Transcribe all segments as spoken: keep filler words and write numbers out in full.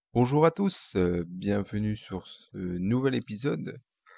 Bonjour à tous, euh, bienvenue sur ce nouvel épisode.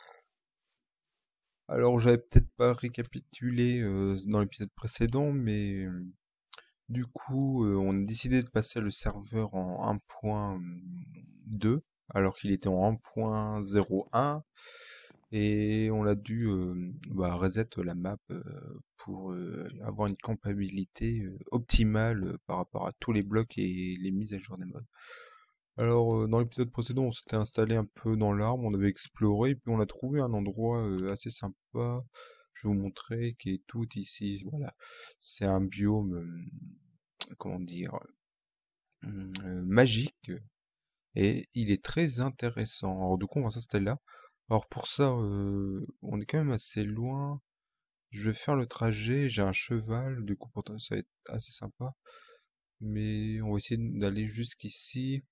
Alors j'avais peut-être pas récapitulé euh, dans l'épisode précédent, mais euh, du coup euh, on a décidé de passer le serveur en un point deux alors qu'il était en un point zéro un et on a dû euh, bah, reset la map euh, pour euh, avoir une compatibilité euh, optimale euh, par rapport à tous les blocs et les mises à jour des mods. Alors, euh, dans l'épisode précédent, on s'était installé un peu dans l'arbre, on avait exploré, et puis on a trouvé un endroit euh, assez sympa. Je vais vous montrer qui est tout ici. Voilà, c'est un biome, euh, comment dire, hum, euh, magique, et il est très intéressant. Alors, du coup, on va s'installer là. Alors, pour ça, euh, on est quand même assez loin. Je vais faire le trajet, j'ai un cheval, du coup, pourtant, ça va être assez sympa. Mais on va essayer d'aller jusqu'ici.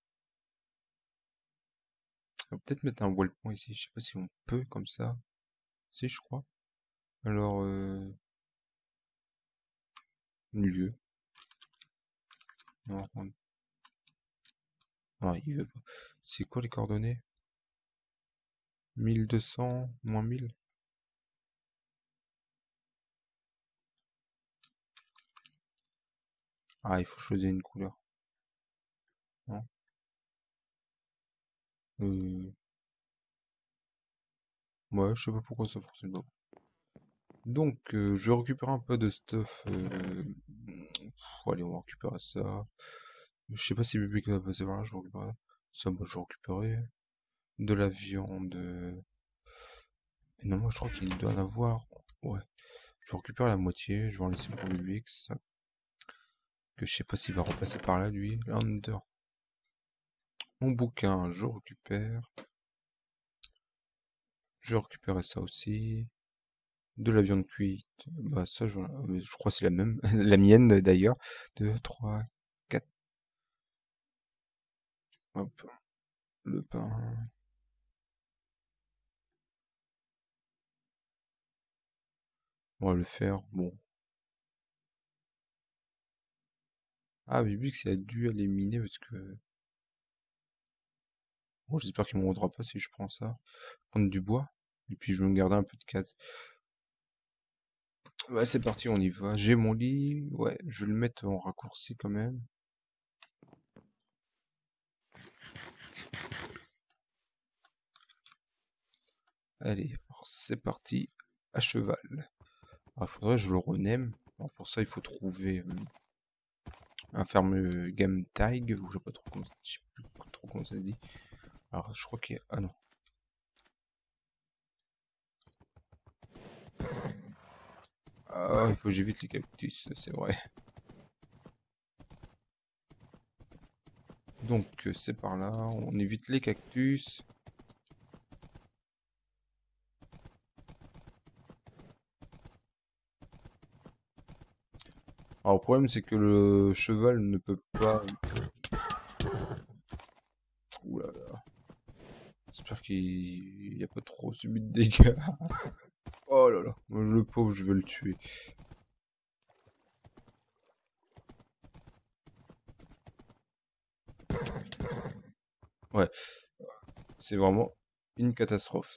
On va peut-être mettre un waypoint ici, je sais pas si on peut comme ça. Si, je crois. Alors, euh, lieu. Non, on- non, il veut pas. C'est quoi les coordonnées? mille deux cents moins mille. Ah, il faut choisir une couleur. Non. Euh, ouais, je sais pas pourquoi ça fonctionne pas. Donc, euh, je vais récupérer un peu de stuff. Euh... pff, allez, on va récupérer ça. Je sais pas si le public va passer par là, je vais récupérer ça. Moi, je vais récupérer de la viande. euh, Et non, moi, je crois qu'il doit en avoir. Ouais. Je vais récupérer la moitié. Je vais en laisser pour Bubix. Que je sais pas s'il va repasser par là, lui. Under. Mon bouquin, je récupère. Je vais récupérer ça aussi. De la viande cuite. Bah, ça, je, mais je crois que c'est la même. La mienne, d'ailleurs. Deux, trois, quatre. Hop. Le pain. On va le faire. Bon. Ah, Bibix, il a dû éliminer parce que. Bon, j'espère qu'il ne me rendra pas si je prends ça. Prendre du bois. Et puis, je vais me garder un peu de cases. Ouais, c'est parti, on y va. J'ai mon lit. Ouais, je vais le mettre en raccourci quand même. Allez, alors c'est parti. À cheval. Il faudrait que je le renème. Alors, pour ça, il faut trouver euh, un ferme game tag, ou je sais pas trop comment, je sais plus trop comment ça se dit. Alors, je crois qu'il y a... Ah non. Ah, il faut que j'évite les cactus, c'est vrai. Donc, euh, c'est par là. On évite les cactus. Alors, le problème, c'est que le cheval ne peut pas... Ouh là là. J'espère qu'il n'y a pas trop subi de dégâts. Oh là là. Le pauvre, je vais le tuer. Ouais, c'est vraiment une catastrophe.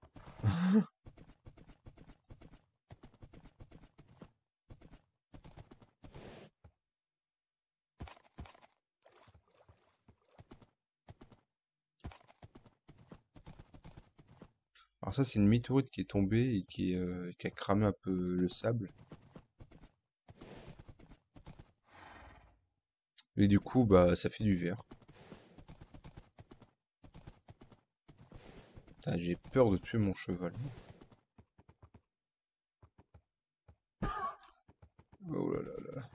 Alors ça, c'est une météorite qui est tombée et qui, euh, qui a cramé un peu le sable. Et du coup, bah, ça fait du verre. Putain, j'ai peur de tuer mon cheval. Oh là là là.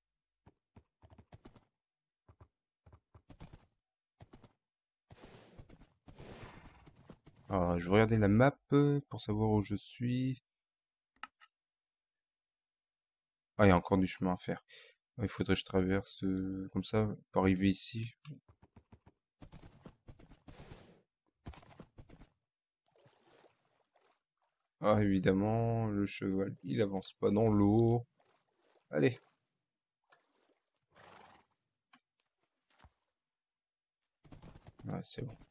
Alors, je vais regarder la map euh, pour savoir où je suis. Ah, il y a encore du chemin à faire. Ah, il faudrait que je traverse euh, comme ça pour arriver ici. Ah, évidemment, le cheval, il avance pas dans l'eau. Allez. Ouais, c'est bon.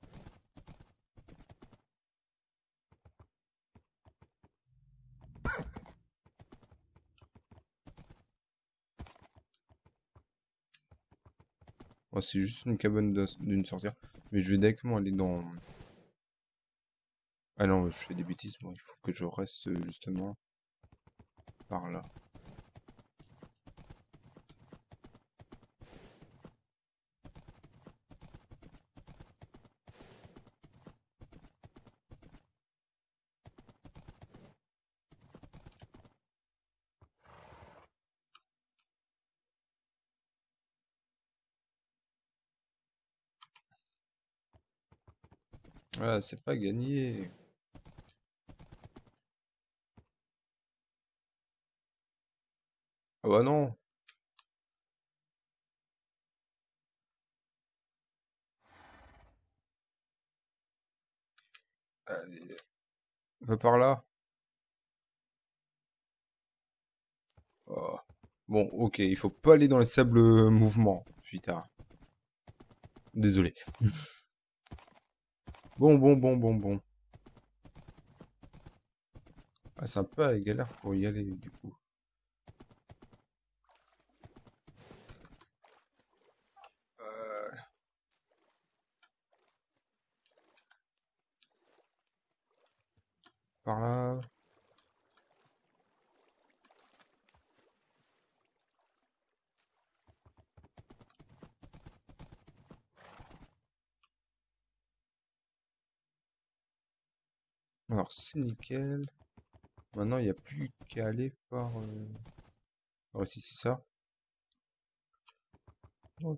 Ouais, c'est juste une cabane de- d'une sorcière. Mais je vais directement aller dans... Ah non, je fais des bêtises, moi. Il faut que je reste euh, justement par là. Ah, c'est pas gagné. Ah bah non. Allez, va par là. Oh. Bon, ok, il faut pas aller dans les sables euh, mouvements. Putain, désolé. Bon, bon, bon, bon, bon. Ah, c'est un peu à galère pour y aller, du coup. Euh, par là. Alors, c'est nickel. Maintenant, il n'y a plus qu'à aller par... euh, Ouais, si, c'est ça. Ouais.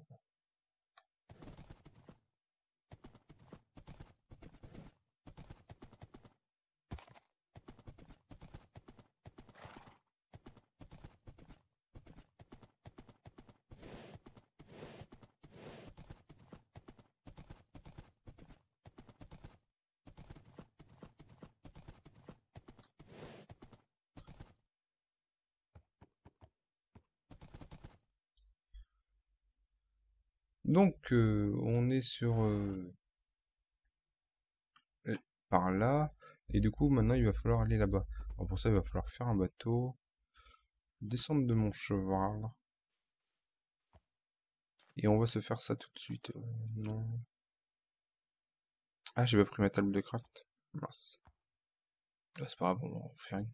Donc, euh, on est sur... euh, euh, par là. Et du coup, maintenant, il va falloir aller là-bas. Alors, pour ça, il va falloir faire un bateau. Descendre de mon cheval. Et on va se faire ça tout de suite. Euh, non. Ah, j'ai pas pris ma table de craft. Mince. Ah, c'est pas grave, on va en faire une.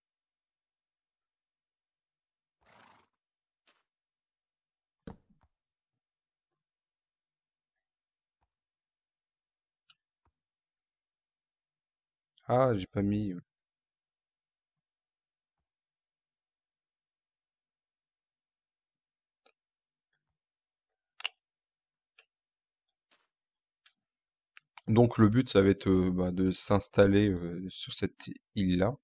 Ah, j'ai pas mis... euh. Donc, le but, ça va être euh, bah, de s'installer euh, sur cette île-là.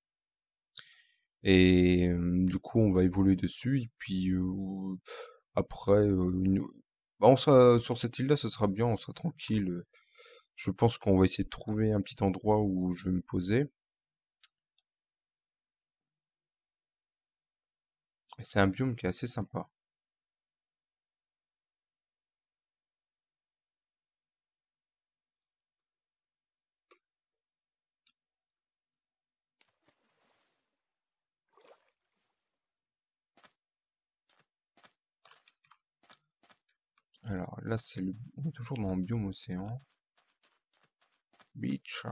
Et euh, du coup, on va évoluer dessus. Et puis, euh, après, euh, une... bah, on sera, sur cette île-là, ce sera bien, on sera tranquille. Je pense qu'on va essayer de trouver un petit endroit où je vais me poser. Et c'est un biome qui est assez sympa. Alors là, c'est le... on est toujours dans le biome océan. Beach.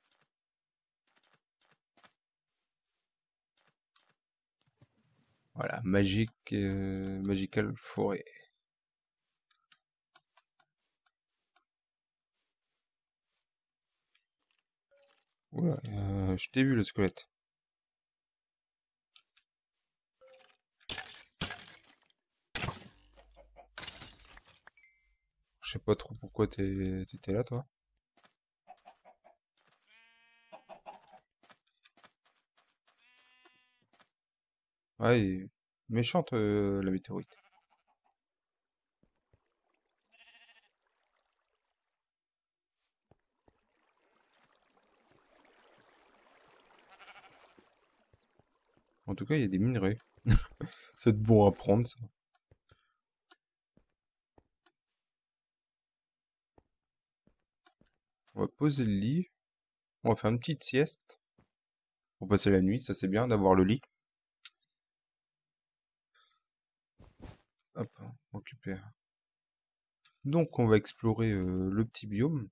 Voilà, magique, euh, magical forêt. Oula, euh, je t'ai vu le squelette. Je sais pas trop pourquoi t'es- t'étais là, toi. Ouais, et- méchante euh, la météorite. En tout cas, il y a des minerais. C'est bon à prendre, ça. On va poser le lit. On va faire une petite sieste pour passer la nuit. Ça, c'est bien d'avoir le lit. Hop, on récupère. Donc, on va explorer euh, le petit biome.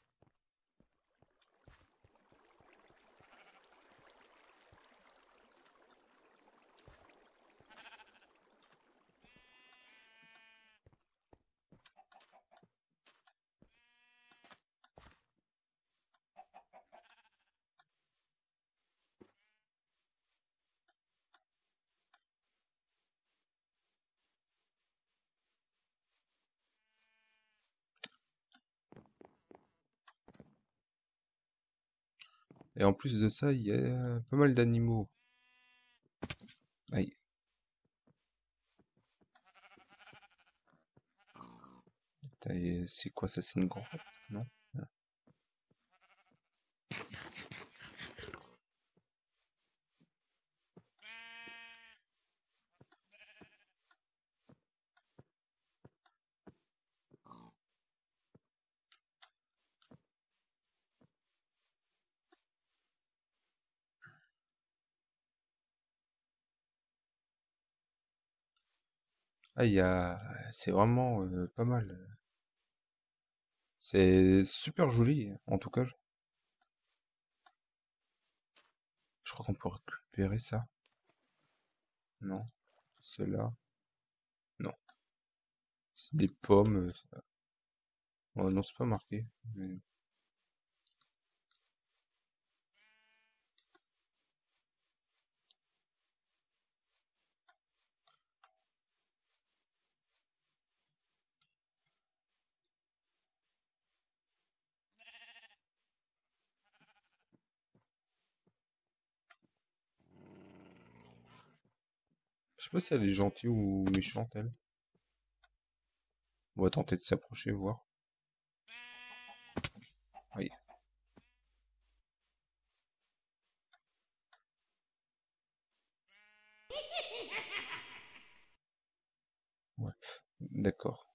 Et en plus de ça, il y a pas mal d'animaux. Aïe. Putain, et c'est quoi ça? C'est une grotte? Non? Ah. Ah, il y a... C'est vraiment euh, pas mal. C'est super joli. En tout cas, je je crois qu'on peut récupérer ça. Non. Cela. Non. C'est des pommes. euh, ça- Oh, non, c'est pas marqué. Mais... Je sais pas si elle est gentille ou méchante, elle. On va tenter de s'approcher, voir. Oui. Ouais. D'accord.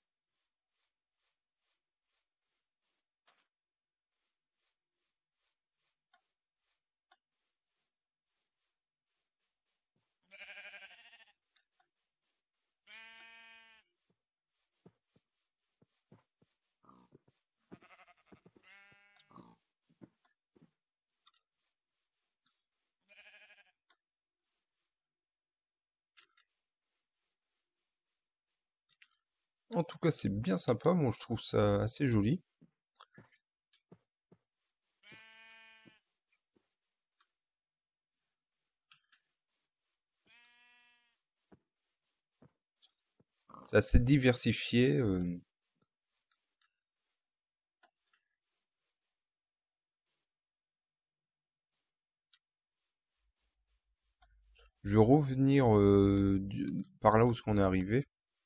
En tout cas, c'est bien sympa. Moi, je trouve ça assez joli. C'est assez diversifié. euh, Je vais revenir euh, du- par là où est-ce qu'on est arrivé.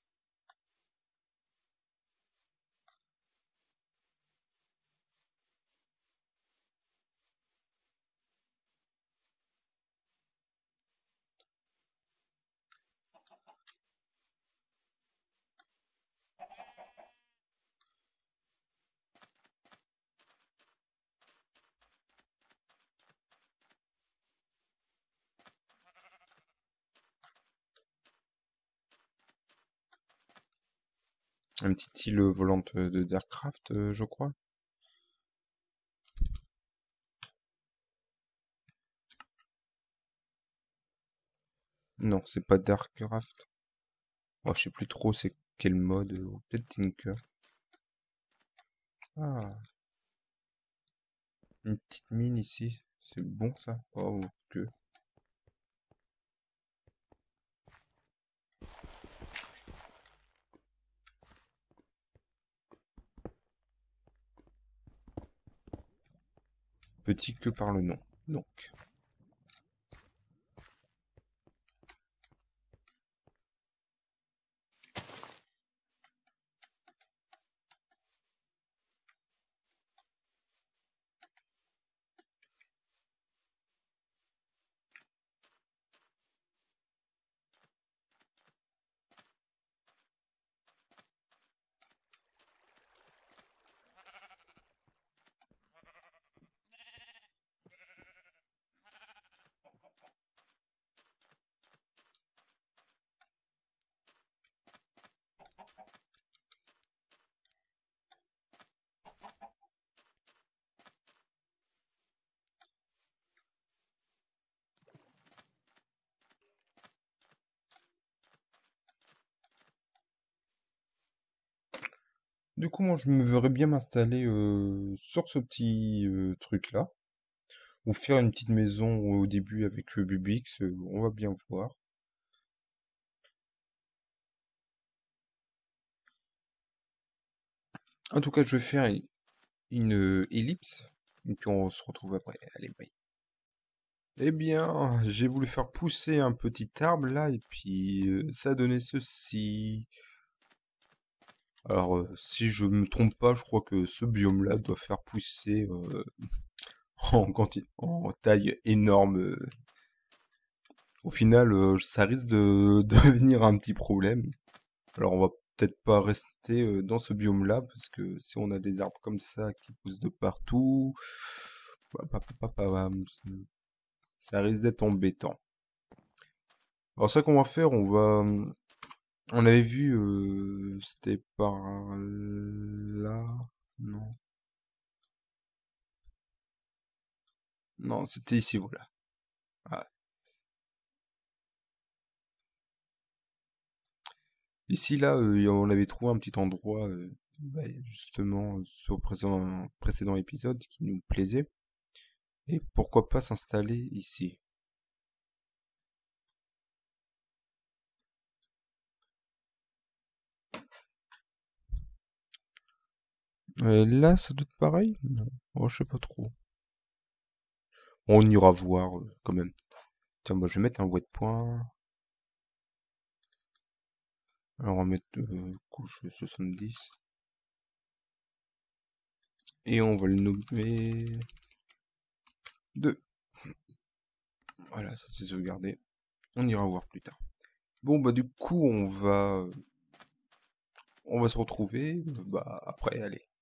Un petit île volante de Darkcraft, euh, je crois. Non, c'est pas Darkcraft. Oh, je sais plus trop c'est quel mode. euh, ou Peut-être Tinker. Ah, une petite mine ici. C'est bon ça. Oh, que. Petit que par le nom. Donc. Du coup, moi, je me verrais bien m'installer euh, sur ce petit euh, truc-là, ou faire une petite maison au début avec euh, Bubix, euh, on va bien voir. En tout cas, je vais faire une, une, euh, ellipse, et puis on se retrouve après. Allez, bye. Eh bien, j'ai voulu faire pousser un petit arbre là, et puis euh, ça a donné ceci. Alors, euh, si je me trompe pas, je crois que ce biome-là doit faire pousser euh, en, quanti- en taille énorme. euh. Au final, euh, ça risque de devenir un petit problème. Alors, on va peut-être pas rester euh, dans ce biome-là, parce que si on a des arbres comme ça qui poussent de partout, bah, pa- pa- pa- pa- pam, ça risque d'être embêtant. Alors, ça qu'on va faire, on va... On avait vu, euh, c'était par là... Non. Non, c'était ici, voilà. Ah, ici, là, euh, on avait trouvé un petit endroit, euh, bah, justement, sur le précédent, précédent épisode qui nous plaisait. Et pourquoi pas s'installer ici? Euh, là, ça doit être pareil? Non. Oh, je sais pas trop. On ira voir, euh, quand même. Tiens, moi, je vais mettre un waypoint. Alors, on va mettre euh, couche soixante-dix. Et on va le nommer deux. Voilà, ça c'est sauvegardé. On ira voir plus tard. Bon, bah, du coup, on va, on va se retrouver, euh, bah, après, allez.